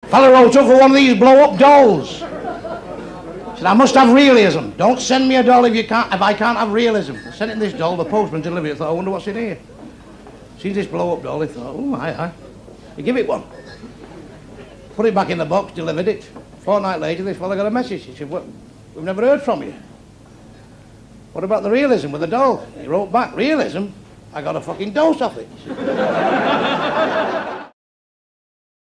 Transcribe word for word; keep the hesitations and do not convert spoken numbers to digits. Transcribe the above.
Fella wrote up for one of these blow-up dolls. Said, I must have realism. Don't send me a doll if you can't, if I can't have realism. I sent him this doll, the postman delivered it. I thought, I wonder what's in here. Sees this blow-up doll, he thought, oh, aye, aye. He give it one. Put it back in the box, delivered it. A fortnight later, this fella got a message. He said, well, we've never heard from you. What about the realism with the doll? He wrote back, realism? I got a fucking dose off it.